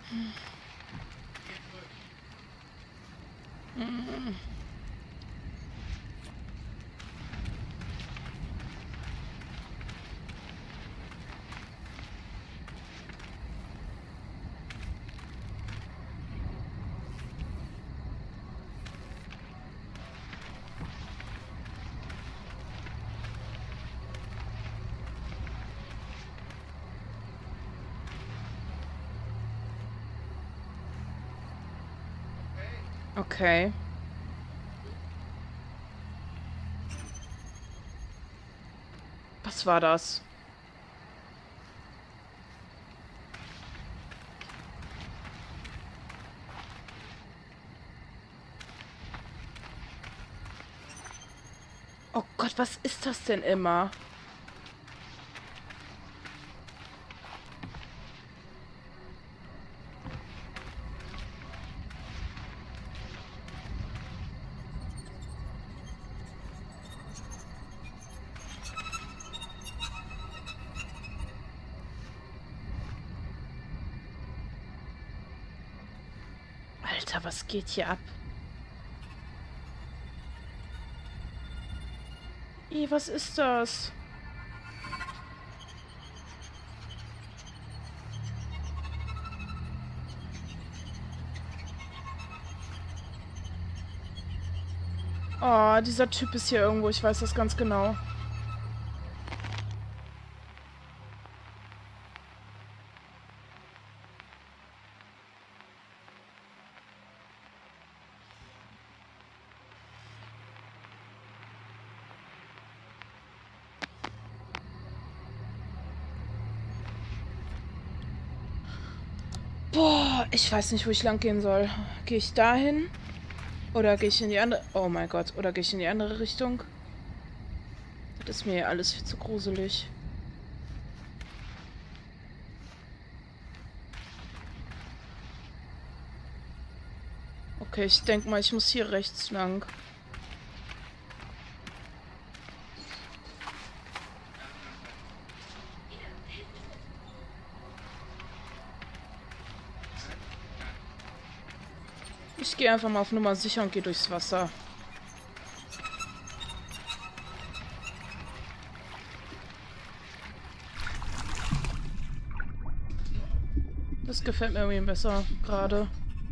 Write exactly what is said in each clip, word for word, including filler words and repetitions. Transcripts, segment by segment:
Hm. Okay. Was war das? Oh Gott, was ist das denn immer? Alter, was geht hier ab? Ih, was ist das? Oh, dieser Typ ist hier irgendwo. Ich weiß das ganz genau. Boah, ich weiß nicht, wo ich lang gehen soll. Gehe ich dahin? Oder gehe ich in die andere... Oh mein Gott. Oder gehe ich in die andere Richtung? Das ist mir hier alles viel zu gruselig. Okay, ich denke mal, ich muss hier rechts lang. Ich gehe einfach mal auf Nummer sicher und gehe durchs Wasser. Das gefällt mir irgendwie besser gerade.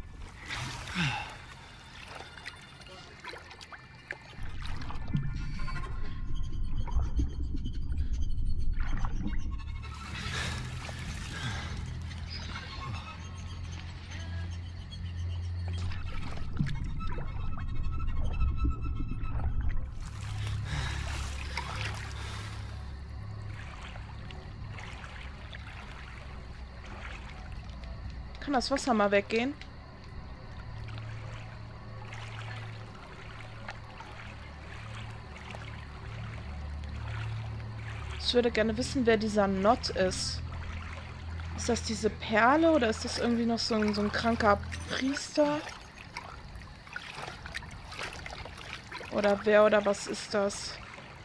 Kann das Wasser mal weggehen? Ich würde gerne wissen, wer dieser Not ist. Ist das diese Perle oder ist das irgendwie noch so ein, so ein kranker Priester? Oder wer oder was ist das?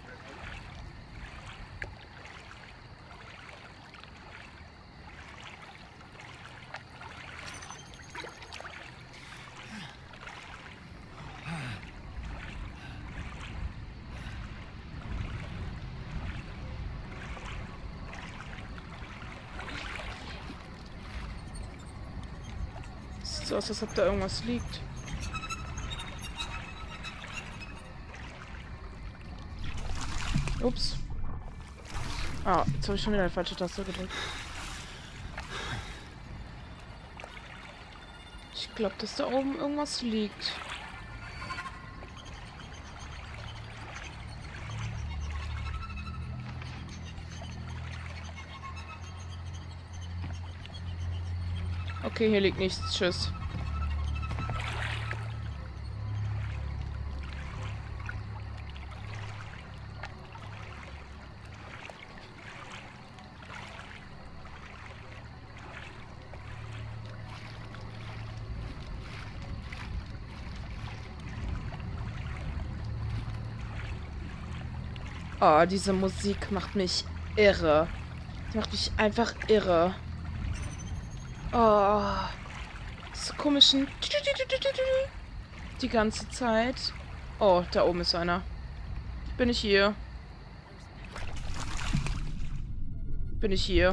Sieht so aus, als ob da irgendwas liegt. Ups. Ah, jetzt habe ich schon wieder eine falsche Taste gedrückt. Ich glaube, dass da oben irgendwas liegt. Okay, hier liegt nichts. Tschüss. Oh, diese Musik macht mich irre. Die macht mich einfach irre. Oh. So komischen... Die ganze Zeit. Oh, da oben ist einer. Bin ich hier? Bin ich hier?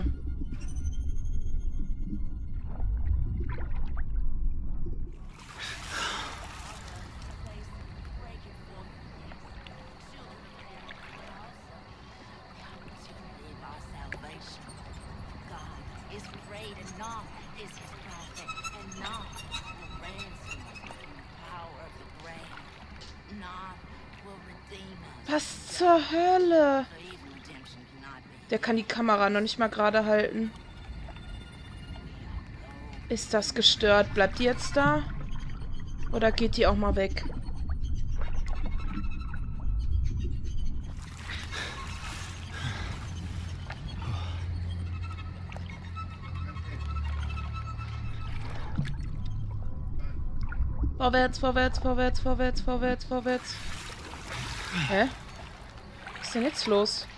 Was zur Hölle? Der kann die Kamera noch nicht mal gerade halten. Ist das gestört? Bleibt die jetzt da? Oder geht die auch mal weg? Vorwärts, vorwärts, vorwärts, vorwärts, vorwärts, vorwärts. Hä? Was ist denn jetzt los?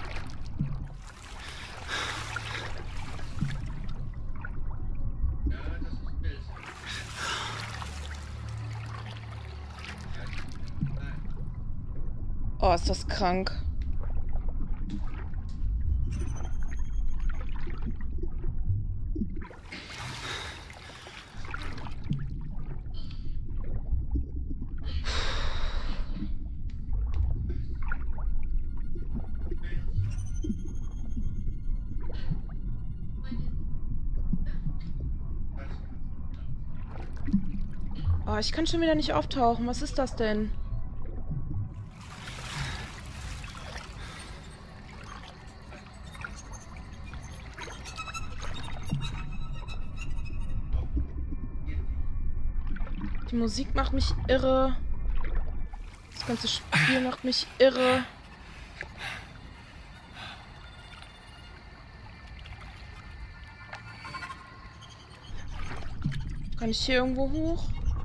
Oh, ist das krank. Oh, ich kann schon wieder nicht auftauchen. Was ist das denn? Die Musik macht mich irre. Das ganze Spiel macht mich irre. Kann ich hier irgendwo hoch?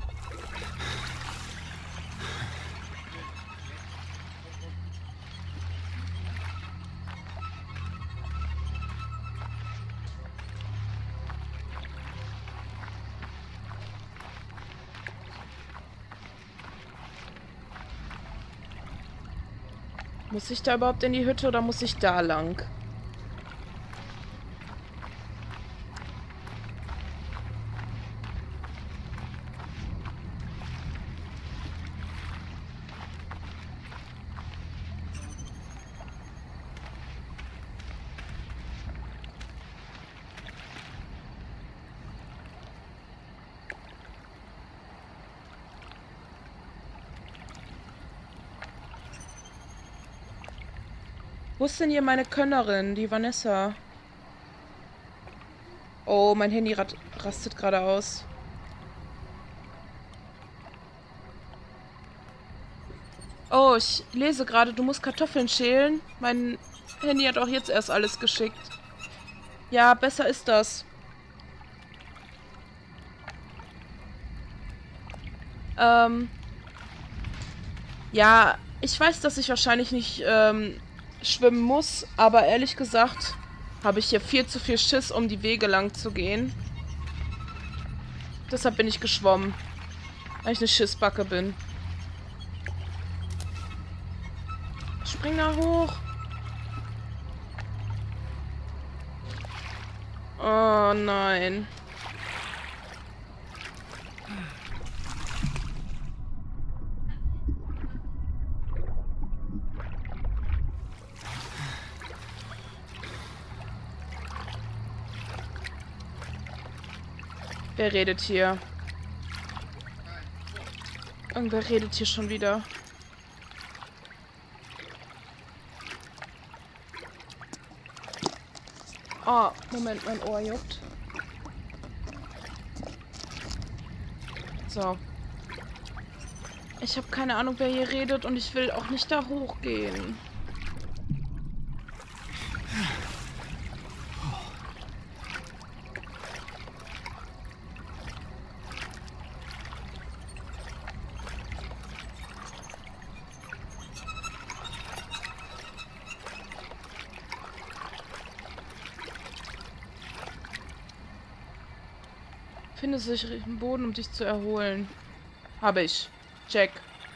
Muss ich da überhaupt in die Hütte oder muss ich da lang? Wo ist denn hier meine Könnerin, die Vanessa? Oh, mein Handy rat rastet gerade aus. Oh, ich lese gerade, du musst Kartoffeln schälen. Mein Handy hat auch jetzt erst alles geschickt. Ja, besser ist das. Ähm. Ja, ich weiß, dass ich wahrscheinlich nicht ähm, schwimmen muss, aber ehrlich gesagt habe ich hier viel zu viel Schiss, um die Wege lang zu gehen. Deshalb bin ich geschwommen. Weil ich eine Schissbacke bin. Spring da hoch. Oh nein. Wer redet hier? Irgendwer redet hier schon wieder. Oh, Moment, mein Ohr juckt. So. Ich habe keine Ahnung, wer hier redet und ich will auch nicht da hochgehen. Finde sicheren Boden, um dich zu erholen. Habe ich. Check.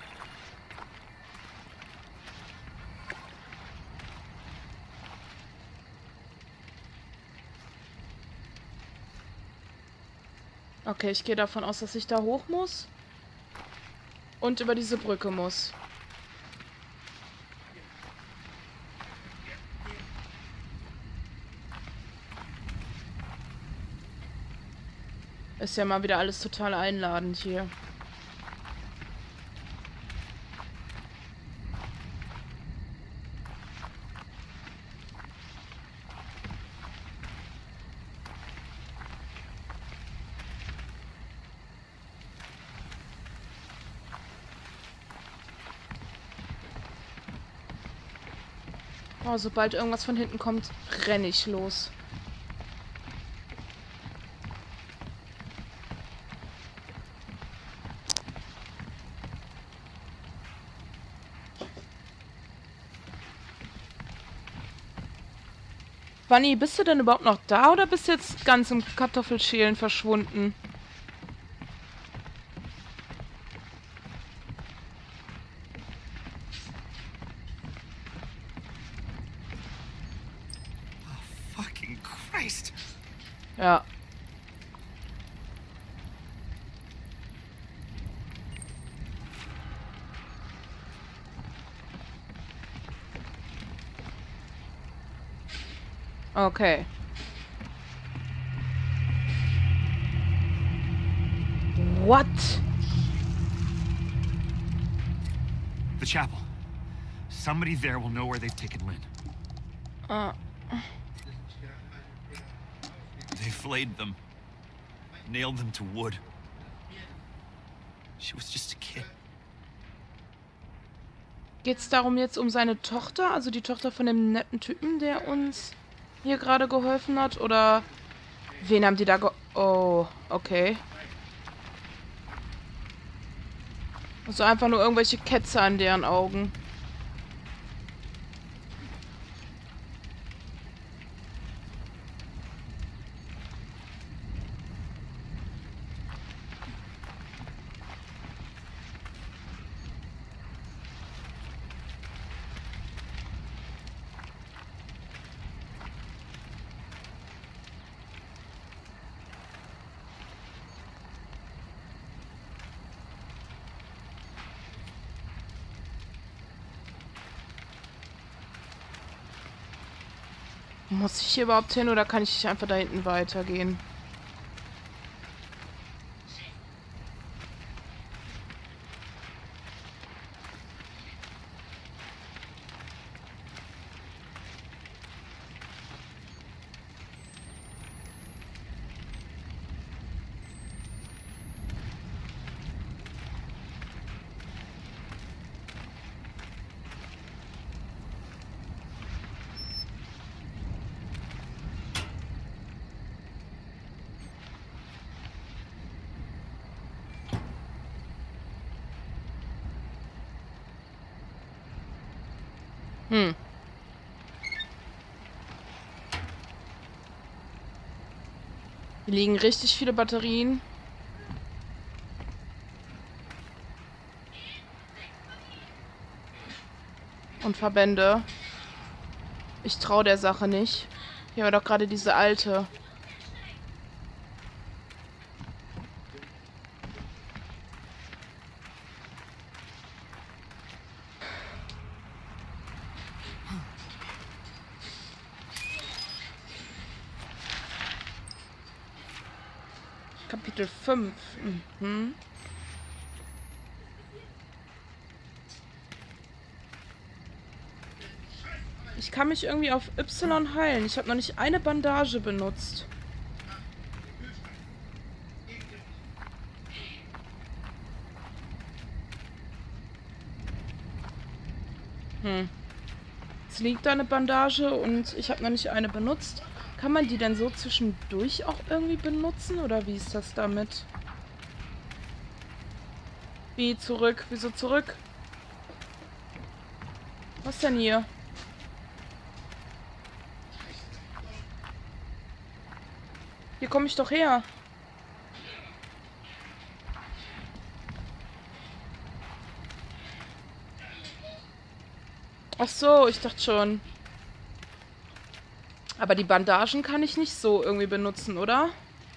Okay, ich gehe davon aus, dass ich da hoch muss. Und über diese Brücke muss. Ist ja mal wieder alles total einladend hier. Oh, sobald irgendwas von hinten kommt, renne ich los. Bunny, bist du denn überhaupt noch da oder bist du jetzt ganz im Kartoffelschälen verschwunden? Oh, fucking Christ. Ja. Okay. What? The chapel. Somebody there will know where they've taken Lynn. Ah. They flayed them. Nailed them to wood. She was just a kid. Geht's darum jetzt um seine Tochter? Also die Tochter von dem netten Typen, der uns hier gerade geholfen hat? Oder wen haben die da ge... Oh, okay. Also einfach nur irgendwelche Ketzer in deren Augen. Muss ich hier überhaupt hin oder kann ich einfach da hinten weitergehen? Hm. Hier liegen richtig viele Batterien. Und Verbände. Ich traue der Sache nicht. Hier war doch gerade diese alte. Kapitel fünf. Mhm. Ich kann mich irgendwie auf Y heilen. Ich habe noch nicht eine Bandage benutzt. Hm. Jetzt liegt da eine Bandage und ich habe noch nicht eine benutzt. Kann man die denn so zwischendurch auch irgendwie benutzen? Oder wie ist das damit? Wie zurück? Wieso zurück? Was denn hier? Hier komme ich doch her. Ach so, ich dachte schon. Aber die Bandagen kann ich nicht so irgendwie benutzen, oder?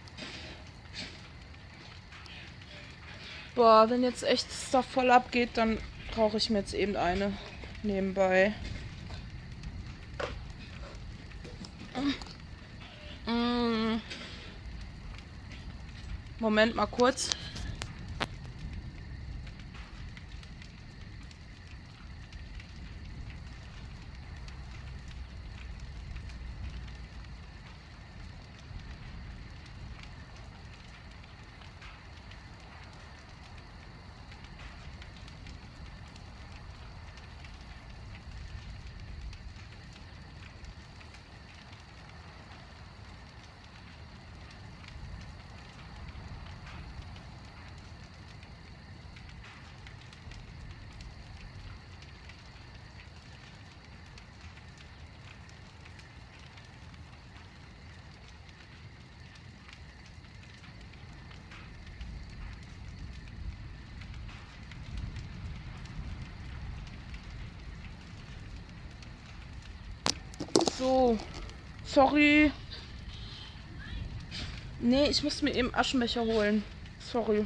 Boah, wenn jetzt echt Stuff voll abgeht, dann brauche ich mir jetzt eben eine nebenbei. Mm. Moment mal kurz. So. Sorry. Nee, ich muss mir eben Aschenbecher holen. Sorry.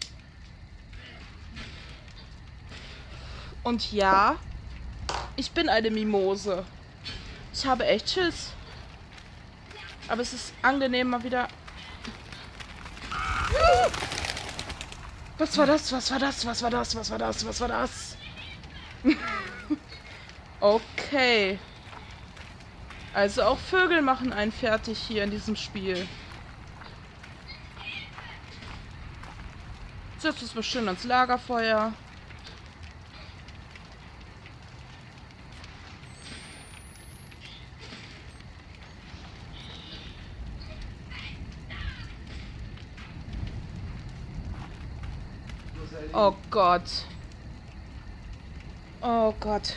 Und ja, ich bin eine Mimose. Ich habe echt Schiss. Aber es ist angenehm, mal wieder... Was war das? Was war das? Was war das? Was war das? Was war das? Okay. Also auch Vögel machen einen fertig hier in diesem Spiel. Setzt uns mal schön ans Lagerfeuer. Oh Gott. Oh Gott.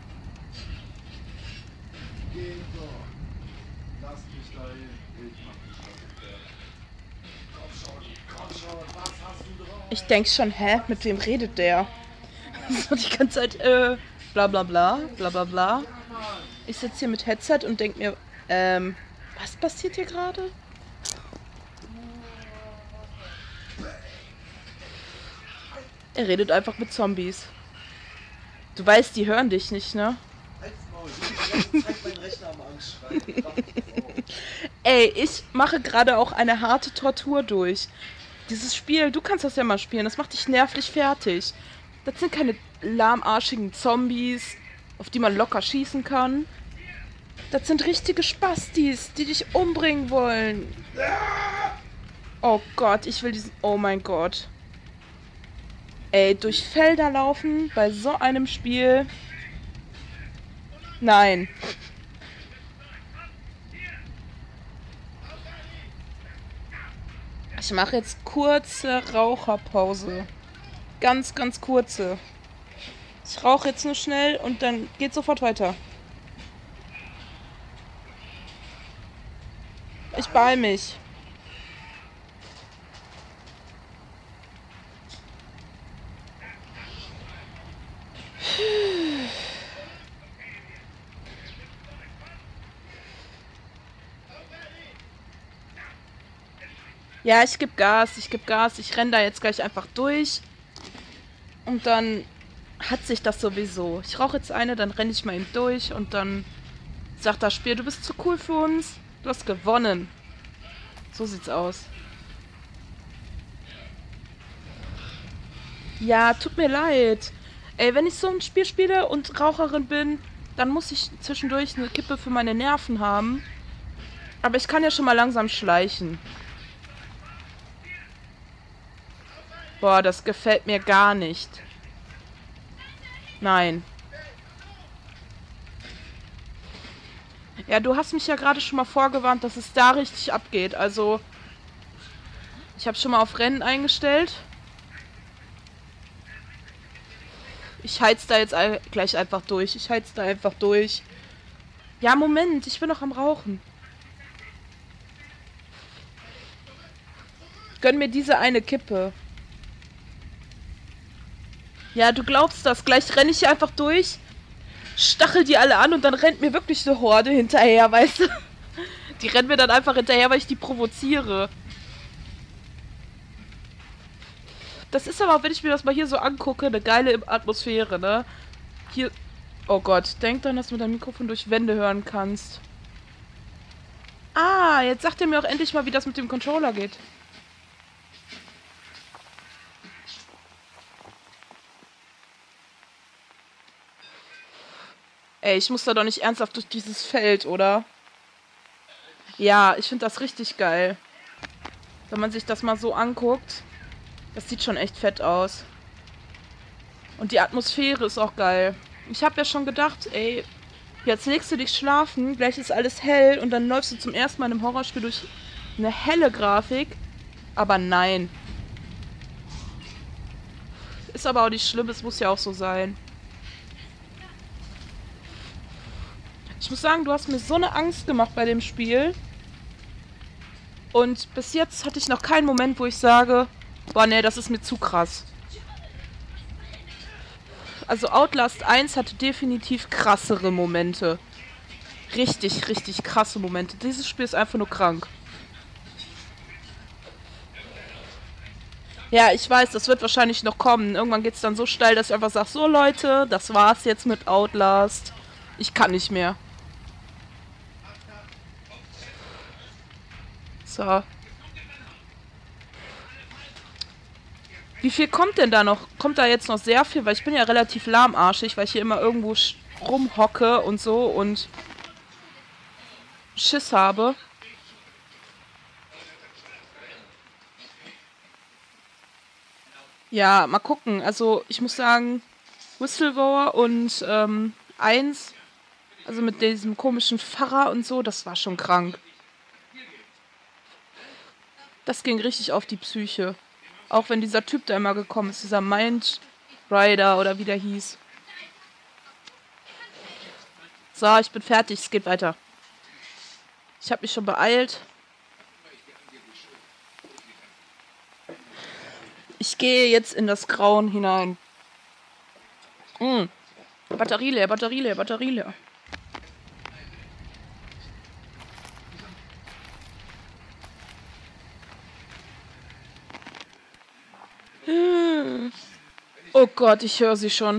Lass mich dahin. Ich mach dich schon. Komm schon, komm schon, was hast du drauf? Ich denke schon, hä? Mit wem redet der? So die ganze Zeit, äh, bla bla bla, bla bla bla. Ich sitze hier mit Headset und denke mir, ähm, was passiert hier gerade? Er redet einfach mit Zombies. Du weißt, die hören dich nicht, ne? Ey, ich mache gerade auch eine harte Tortur durch. Dieses Spiel, du kannst das ja mal spielen, das macht dich nervlich fertig. Das sind keine lahmarschigen Zombies, auf die man locker schießen kann. Das sind richtige Spastis, die dich umbringen wollen. Oh Gott, ich will diesen... Oh mein Gott. Ey, durch Felder laufen bei so einem Spiel... Nein. Ich mache jetzt kurze Raucherpause. Ganz, ganz kurze. Ich rauche jetzt nur schnell und dann geht sofort weiter. Ich beeil mich. Ja, ich gebe Gas, ich gebe Gas. Ich renne da jetzt gleich einfach durch. Und dann hat sich das sowieso. Ich rauche jetzt eine, dann renne ich mal eben durch und dann sagt das Spiel, du bist zu cool für uns. Du hast gewonnen. So sieht's aus. Ja, tut mir leid. Ey, wenn ich so ein Spiel spiele und Raucherin bin, dann muss ich zwischendurch eine Kippe für meine Nerven haben. Aber ich kann ja schon mal langsam schleichen. Boah, das gefällt mir gar nicht. Nein. Ja, du hast mich ja gerade schon mal vorgewarnt, dass es da richtig abgeht. Also, ich habe schon mal auf Rennen eingestellt. Ich heiz da jetzt gleich einfach durch. Ich heiz da einfach durch. Ja, Moment, ich bin noch am Rauchen. Gönn mir diese eine Kippe. Ja, du glaubst das. Gleich renne ich hier einfach durch. stachel die alle an und dann rennt mir wirklich eine Horde hinterher, weißt du? Die rennen mir dann einfach hinterher, weil ich die provoziere. Das ist aber, wenn ich mir das mal hier so angucke, eine geile Atmosphäre, ne? Hier... Oh Gott, denk dran, dass du mit deinem Mikrofon durch Wände hören kannst. Ah, jetzt sagt er mir auch endlich mal, wie das mit dem Controller geht. Ey, ich muss da doch nicht ernsthaft durch dieses Feld, oder? Ja, ich finde das richtig geil. Wenn man sich das mal so anguckt. Das sieht schon echt fett aus. Und die Atmosphäre ist auch geil. Ich habe ja schon gedacht, ey, jetzt legst du dich schlafen, gleich ist alles hell und dann läufst du zum ersten Mal in einem Horrorspiel durch eine helle Grafik. Aber nein. Ist aber auch nicht schlimm, es muss ja auch so sein. Ich muss sagen, du hast mir so eine Angst gemacht bei dem Spiel. Und bis jetzt hatte ich noch keinen Moment, wo ich sage, boah, nee, das ist mir zu krass. Also Outlast eins hatte definitiv krassere Momente. Richtig, richtig krasse Momente. Dieses Spiel ist einfach nur krank. Ja, ich weiß, das wird wahrscheinlich noch kommen. Irgendwann geht es dann so steil, dass ich einfach sage, so Leute, das war's jetzt mit Outlast. Ich kann nicht mehr. So. Wie viel kommt denn da noch? Kommt da jetzt noch sehr viel? Weil ich bin ja relativ lahmarschig, weil ich hier immer irgendwo rumhocke und so und Schiss habe. Ja, mal gucken. Also ich muss sagen, Whistleblower und ähm, eins, also mit diesem komischen Pfarrer und so, das war schon krank. Das ging richtig auf die Psyche. Auch wenn dieser Typ da immer gekommen ist, dieser Mind Rider oder wie der hieß. So, ich bin fertig, es geht weiter. Ich habe mich schon beeilt. Ich gehe jetzt in das Grauen hinein. Mm. Batterie leer, Batterie leer, Batterie leer. Oh Gott, ich höre sie schon.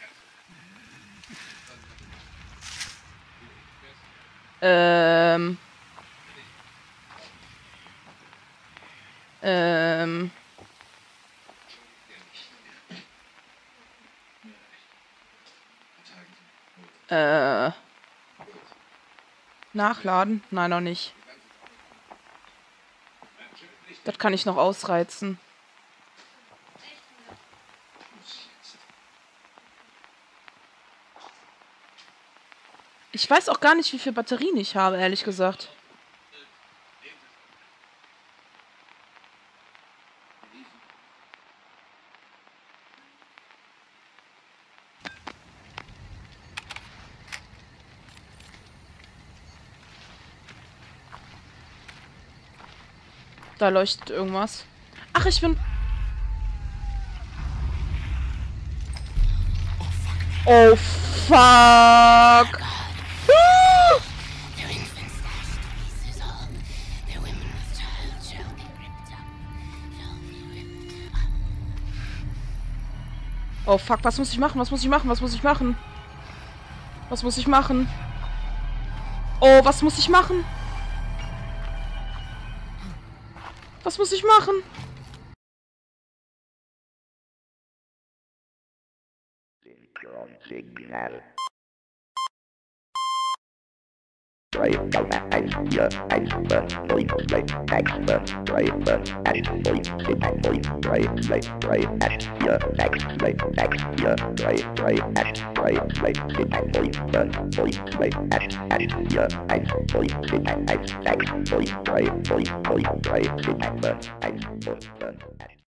Ähm. Ähm. Äh. Nachladen? Nein, noch nicht. Das kann ich noch ausreizen. Ich weiß auch gar nicht, wie viel Batterien ich habe, ehrlich gesagt. Da leuchtet irgendwas. Ach, ich bin... Oh, fuck. Oh, fuck. Was muss ich machen? Was muss ich machen? Was muss ich machen? Was muss ich machen? Oh, was muss ich machen? Was muss ich machen? Signal. Drei, eins, vier, eins, neun, zwei, sechs, drei, eins, neun, sieben, neun, drei, zwei, drei, eins, vier, sechs, zwei, sechs, vier, drei, drei, eins, drei, zwei, sieben, neun, neun, zwei, eins, eins, vier, eins, neun, sieben, eins, sechs, neun, drei, neun, neun, drei, sieben, eins, neun,